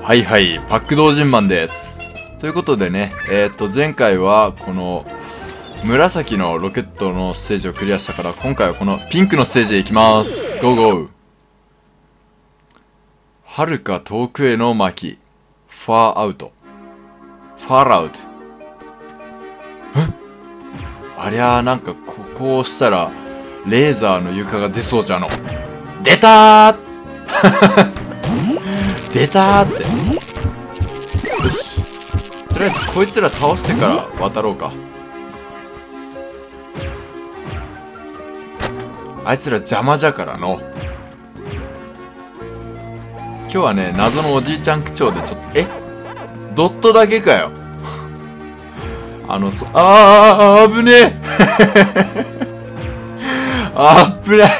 はいはい、パック同人マンです。ということでね、前回はこの紫のロケットのステージをクリアしたから、今回はこのピンクのステージへ行きます。ゴーゴー。遥か遠くへの巻、ファーアウト。ファーアウト。ありゃー、なんかここを押したらレーザーの床が出そうじゃの。出たー出たーって。よし、とりあえずこいつら倒してから渡ろうか。あいつら邪魔じゃからの。今日はね、謎のおじいちゃん口調でちょっとドットだけかよ。危ねえ危ない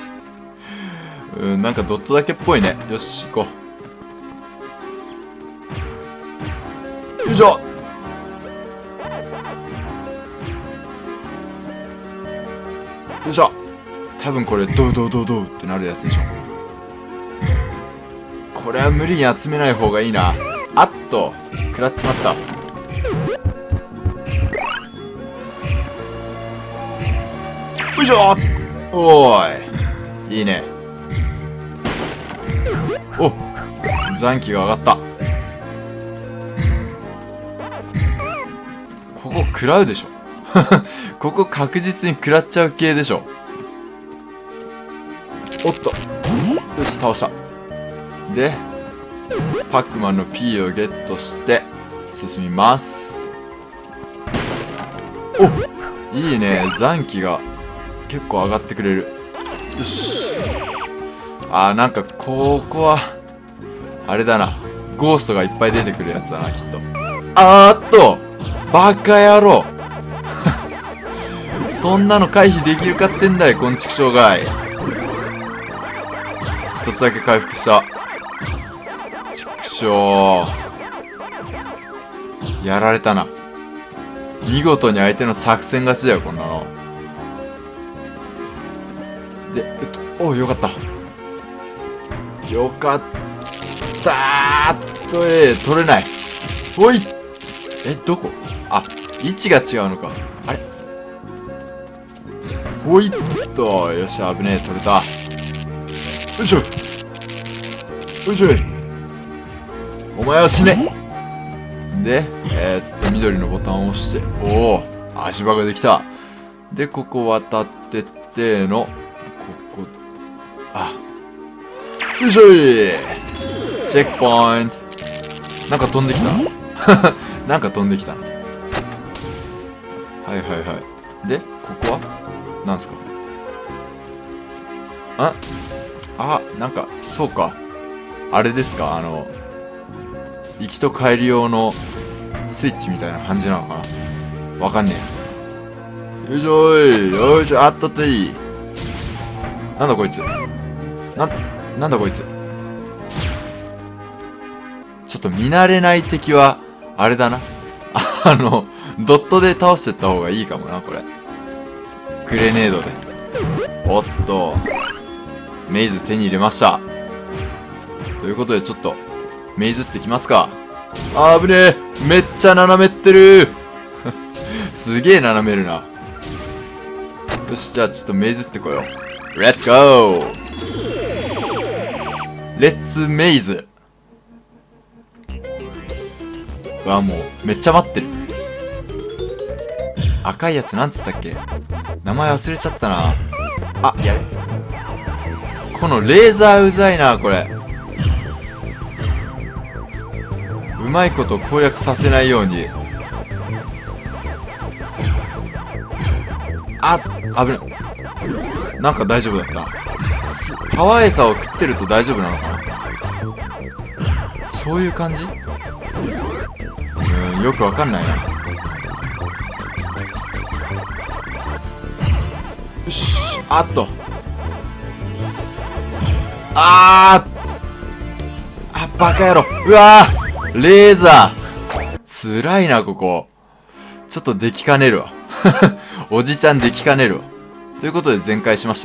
なんかドットだけっぽいね。よし、行こう。よいしょ。よいしょ。多分これドウドウドウドウってなるやつでしょ。これは無理に集めない方がいいな。あっと食らっちまった。よいしょ。おーい、いいね。お、残機が上がった。ここ食らうでしょここ確実に食らっちゃう系でしょ。おっと、よし、倒した。でパックマンの P をゲットして進みます。お、いいね。残機が結構上がってくれる。よし。なんかここはあれだな、ゴーストがいっぱい出てくるやつだな、きっと。バカ野郎そんなの回避できるかってんだい、こんちくしょうがい。一つだけ回復した。ちくしょう、やられたな。見事に相手の作戦勝ちだよ、こんなの。で、おう、よかった。よかったー。取れない。おい、どこ？位置が違うのか。あれ？ほいっと、よし、危ねえ、取れた。よいしょ。よいしょい。お前は死ね。で、緑のボタンを押して、おお、足場ができた。で、ここ渡ってっての、ここ、よいしょい。チェックポイント。なんか飛んできたなんか飛んできた。はいはいはい。で、ここはなんすか？なんか、そうか。あれですか、行きと帰り用のスイッチみたいな感じなのかな？わかんねえ。よいしょい。よいしょ、あったっていい。なんだこいつ。なんだこいつ。ちょっと見慣れない敵は、あれだな。ドットで倒してった方がいいかもな、これ。グレネードで。おっと。メイズ手に入れました。ということで、ちょっと、メイズってきますか。危ねえ。めっちゃ斜めってるすげえ斜めるな。よし、じゃあちょっとメイズってこよう。レッツゴー。レッツメイズ。もう、めっちゃ待ってる。赤いやつなんつったっけ？名前忘れちゃったな。やべ。このレーザーうざいな、これ。うまいこと攻略させないように。危ない。なんか大丈夫だった。パワー餌を食ってると大丈夫なのかな？そういう感じ？よくわかんないな。よし、バカ野郎。うわー、レーザー。つらいな、ここ。ちょっとできかねるわ。おじちゃんできかねるわ。ということで全開しました。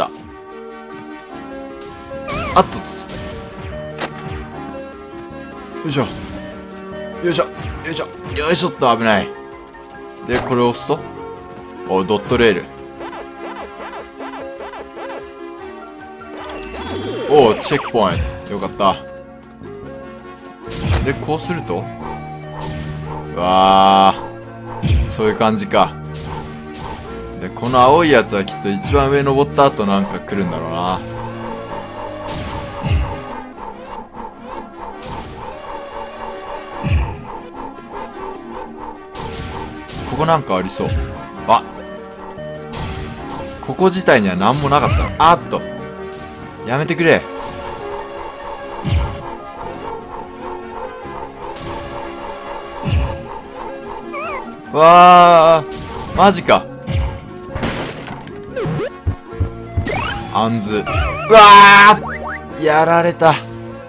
よいしょ。よいしょ。よいしょ。よいしょっと危ない。で、これを押すと、お、ドットレール。お、チェックポイント。よかった。で、こうすると、うわー、そういう感じか。で、この青いやつはきっと一番上登った後なんか来るんだろうな。ここなんかありそう。あ、ここ自体には何もなかったの。あっと、やめてくれ。わー、マジか。あんず。うわー、やられた。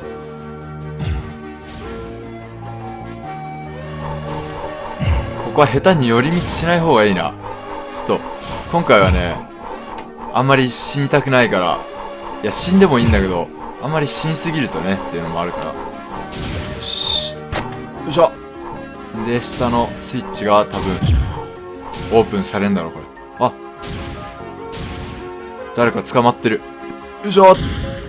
ここは下手に寄り道しない方がいいな。ちょっと、今回はね、あんまり死にたくないから、いや、死んでもいいんだけど、あんまり死にすぎるとね、っていうのもあるから。よし。よいしょ。で、下のスイッチが多分、オープンされんだろ、これ。あ、誰か捕まってる。よいしょ。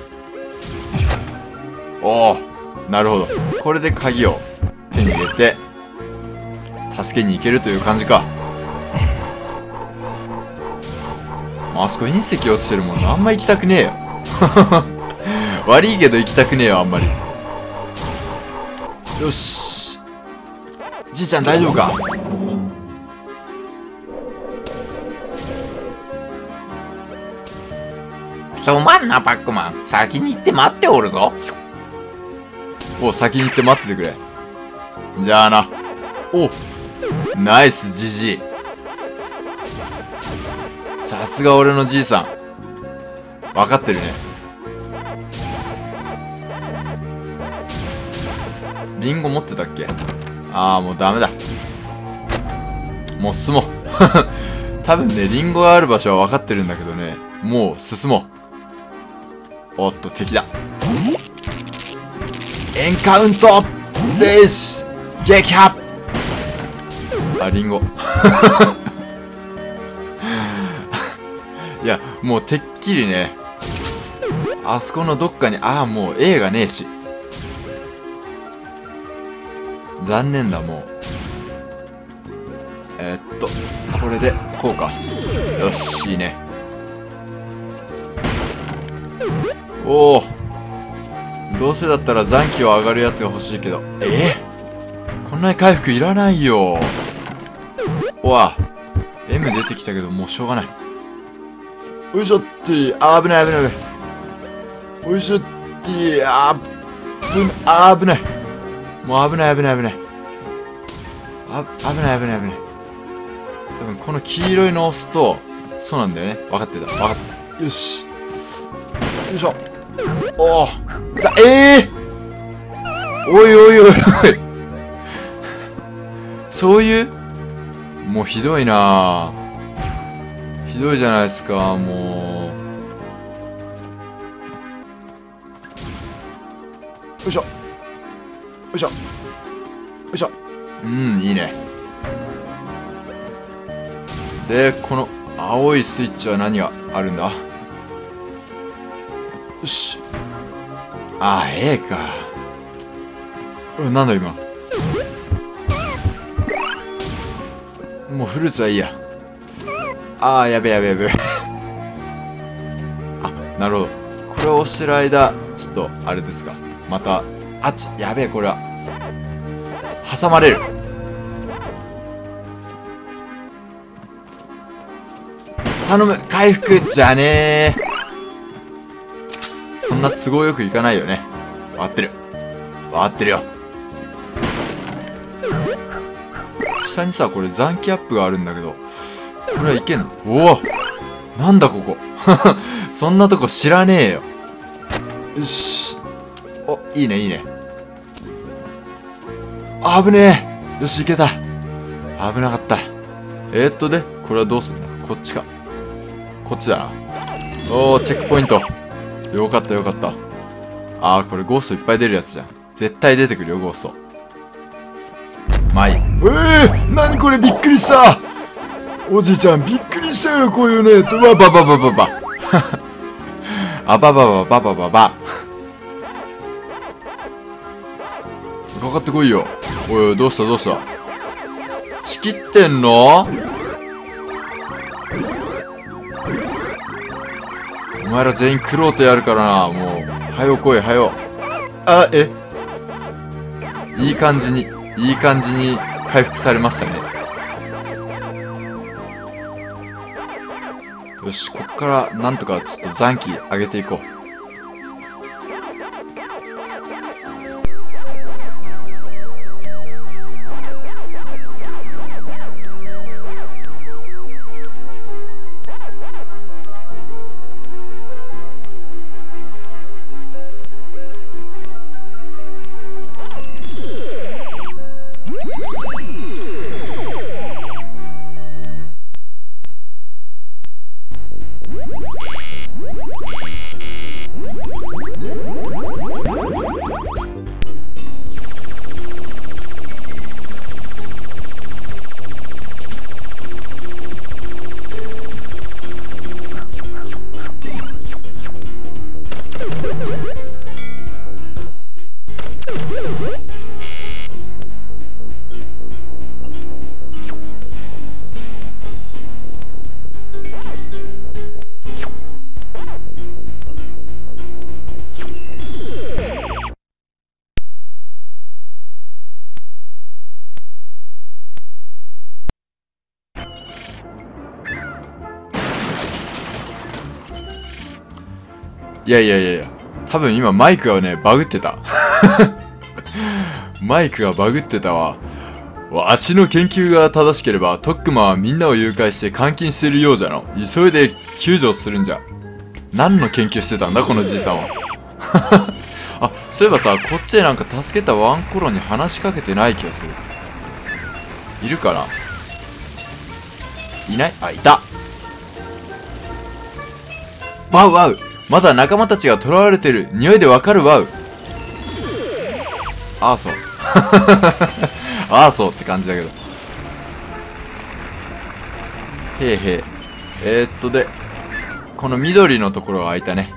おお、なるほど。これで鍵を手に入れて、助けに行けるという感じか。あそこ隕石落ちてるもんな。あんま行きたくねえよ。悪いけど行きたくねえよ、あんまり。よし。じいちゃん大丈夫か？ すまんな、パックマン。先に行って待っておるぞ。 お、先に行って待っててくれ。じゃあな。お、ナイスじじい。さすが俺のじいさん。分かってるね。リンゴ持ってたっけ？ああ、もうダメだ。もう進もう。多分ね、リンゴがある場所は分かってるんだけどね。もう進もう。おっと、敵だ。エンカウントでーし撃破。あ、リンゴ。いや、もうてっきりね、あそこのどっかに、ああ、もう A がねえし。残念だ、もう。これで、こうか。よし、いいね。おお。どうせだったら残機を上がるやつが欲しいけど。こんなに回復いらないよ。おわ。M 出てきたけど、もうしょうがない。よいしょってー。あー、危ない危ない危ない。よいしょってー。危ない。もう危ない危ない危ない。危ない危ない危ない。多分この黄色いのを押すと、そうなんだよね。分かってた。分かってた。よし。よいしょ。おお。おいおいおいおい。そういうもうひどいなぁ。ひどいじゃないですか、もう。よいしょ。よいしょ。よいしょ。うん、いいね。で、この青いスイッチは何があるんだ？よし。あ、A か。なんだ今。もうフルーツはいいや。ああ、やべやべやべ。あ、なるほど。これを押してる間、ちょっと、あれですか。また、やべえ、これは。挟まれる。頼む、回復じゃねー。そんな都合よくいかないよね。分かってる。分かってるよ。下にさ、これ残機アップがあるんだけど、これはいけんの？おお、なんだここ。そんなとこ知らねえよ。よし。お、いいねいいね。危ねえ。よし、いけた。危なかった。で、これはどうすんだ？こっちか。こっちだな。おー、チェックポイント。よかったよかった。あー、これゴーストいっぱい出るやつじゃん。 絶対出てくるよ、ゴースト。まあいい。何これ、びっくりした。おじいちゃん、びっくりしたよ、こういうのやつ。わばばばばば。あばばばばばばば。かかってこいよ。おいおい、どうしたどうした。仕切ってんの？お前ら全員クロートやるからな。もう、はよ来い、はよ。あ、いい感じに回復されましたね。よし、こっからなんとかちょっと残機上げていこう。いや、多分今マイクがね、バグってた。マイクがバグってたわ。わしの研究が正しければ、トックマンはみんなを誘拐して監禁しているようじゃの。急いで救助するんじゃ。何の研究してたんだ、このじいさんは。あ、そういえばさ、こっちでなんか助けたワンコロに話しかけてない気がする。いるかな？いない？あ、いた。ワウワウ！まだ仲間たちが囚われてる。匂いでわかるワウ。アーソー。アーソーって感じだけど。へいへい。で、この緑のところが開いたね。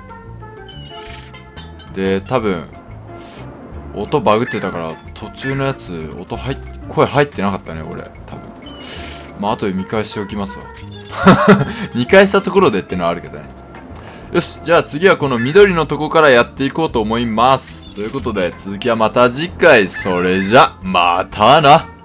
で、多分、音バグってたから、途中のやつ、声入ってなかったね、俺。多分。まあ、後で見返しておきますわ。見返したところでってのはあるけどね。よし、じゃあ次はこの緑のとこからやっていこうと思います。ということで、続きはまた次回。それじゃ、またな。